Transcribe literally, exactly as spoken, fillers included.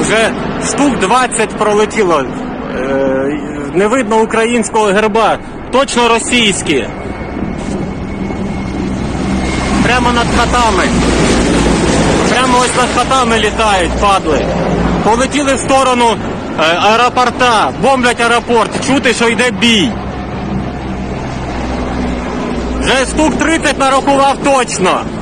Вже штук двадцять пролетіло. Е, не видно українського герба. Точно російські. Прямо над хатами. Прямо ось над хатами літають, падли. Полетіли в сторону е, аеропорта. Бомблять аеропорт. Чути, що йде бій. Вже штук тридцять нарахував точно.